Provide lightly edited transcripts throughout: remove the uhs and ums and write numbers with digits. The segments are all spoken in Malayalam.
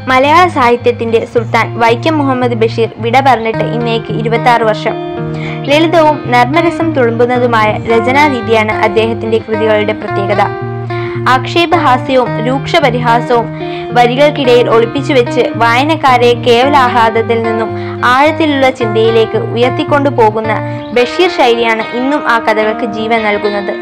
മലയാള സാഹിത്യത്തിന്റെ സുൽത്താൻ വൈക്കം മുഹമ്മദ് ബഷീർ വിട പറഞ്ഞിട്ട് ഇന്നേക്ക് 26 വർഷം. ലളിതവും നർമ്മരസം തുളുമ്പുന്നതുമായ രചനാരീതിയാണ് അദ്ദേഹത്തിന്റെ കൃതികളുടെ പ്രത്യേകത. ആക്ഷേപഹാസ്യവും രൂക്ഷപരിഹാസവും വരികൾക്കിടയിൽ ഒളിപ്പിച്ചു വെച്ച് വായനക്കാരെ കേവലാഹ്ലാദത്തിൽ നിന്നും ആഴത്തിലുള്ള ചിന്തയിലേക്ക് ഉയർത്തിക്കൊണ്ടു പോകുന്ന ബഷീർ ശൈലിയാണ് ഇന്നും ആ കഥകൾക്ക് ജീവൻ നൽകുന്നത്.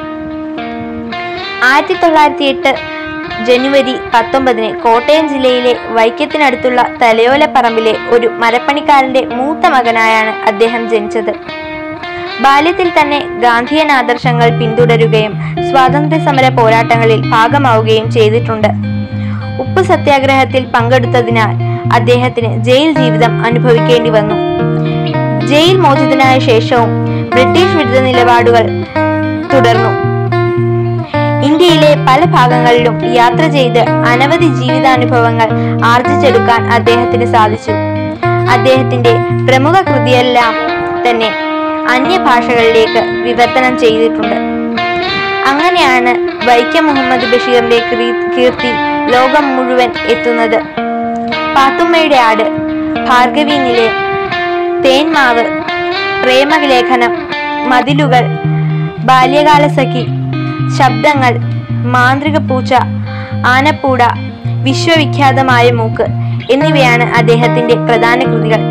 1908 ജനുവരി 19 കോട്ടയം ജില്ലയിലെ വൈക്കത്തിനടുത്തുള്ള തലയോലപ്പറമ്പിലെ ഒരു മരപ്പണിക്കാരന്റെ മൂത്ത മകനായാണ് അദ്ദേഹം ജനിച്ചത്. ബാല്യത്തിൽ തന്നെ ഗാന്ധിയൻ ആദർശങ്ങൾ പിന്തുടരുകയും സ്വാതന്ത്ര്യ സമര പോരാട്ടങ്ങളിൽ ഭാഗമാവുകയും ചെയ്തിട്ടുണ്ട്. ഉപ്പ് സത്യാഗ്രഹത്തിൽ പങ്കെടുത്തതിനാൽ അദ്ദേഹത്തിന് ജയിൽ ജീവിതം അനുഭവിക്കേണ്ടി വന്നു. ജയിൽ മോചിതനായ ശേഷവും ബ്രിട്ടീഷ് വിരുദ്ധ നിലപാടുകൾ തുടർന്നു. ഇന്ത്യയിലെ പല ഭാഗങ്ങളിലും യാത്ര ചെയ്ത് അനവധി ജീവിതാനുഭവങ്ങൾ ആർജിച്ചെടുക്കാൻ അദ്ദേഹത്തിന് സാധിച്ചു. അദ്ദേഹത്തിന്റെ പ്രമുഖ കൃതിയെല്ലാം തന്നെ അന്യഭാഷകളിലേക്ക് വിവർത്തനം ചെയ്തിട്ടുണ്ട്. അങ്ങനെയാണ് വൈക്കം മുഹമ്മദ് ബഷീറിന്റെ കീർത്തി ലോകം മുഴുവൻ എത്തുന്നത്. പാത്തുമ്മയുടെ ആട്, ഭാർഗവി നിലയം, തേന്മാവ്, പ്രേമലേഖനം, മതിലുകൾ, ബാല്യകാലസഖി, ശബ്ദങ്ങൾ, മാന്ത്രിക പൂച്ച, ആനപ്പൂട, വിശ്വവിഖ്യാതമായ മൂക്ക് എന്നിവയാണ് അദ്ദേഹത്തിന്റെ പ്രധാന കൃതികൾ.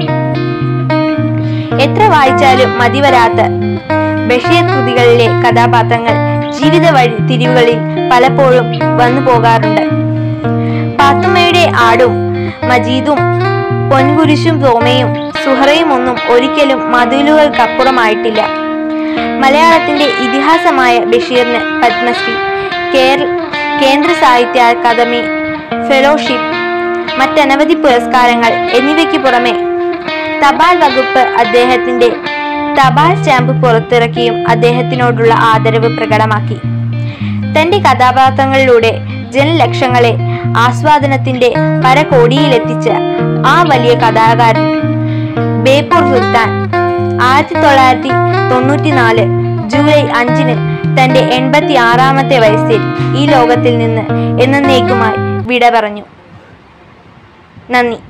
എത്ര വായിച്ചാലും മതിവരാത്ത ബഷീർ കൃതികളിലെ കഥാപാത്രങ്ങൾ ജീവിത വഴി തിരിവുകളിൽ പലപ്പോഴും വന്നു പോകാറുണ്ട്. പാത്തുമ്മയുടെ ആടും മജീദും പൊൻകുരിശും തോമയും സുഹറയും ഒന്നും ഒരിക്കലും മതിലുകൾക്കപ്പുറമായിട്ടില്ല. മലയാളത്തിന്റെ ഇതിഹാസമായ ബഷീറിന് പത്മശ്രീ, കേന്ദ്ര സാഹിത്യ അക്കാദമി ഫെലോഷിപ്പ്, മറ്റനവധി പുരസ്കാരങ്ങൾ എന്നിവയ്ക്ക് പുറമെ തപാൽ വകുപ്പ് അദ്ദേഹത്തിന്റെ തപാൽ സ്റ്റാമ്പ് പുറത്തിറക്കിയും അദ്ദേഹത്തിനോടുള്ള ആദരവ് പ്രകടമാക്കി. തന്റെ കഥാപാത്രങ്ങളിലൂടെ ജനലക്ഷങ്ങളെ ആസ്വാദനത്തിന്റെ പരകോടിയിലെത്തിച്ച ആ വലിയ കഥാകാരൻ ബേപ്പൂർ സുൽത്താൻ 1994 ജൂലൈ 5 തന്റെ 86ാമത്തെ വയസ്സിൽ ഈ ലോകത്തിൽ നിന്ന് എന്നേക്കുമായി വിട പറഞ്ഞു. നന്ദി.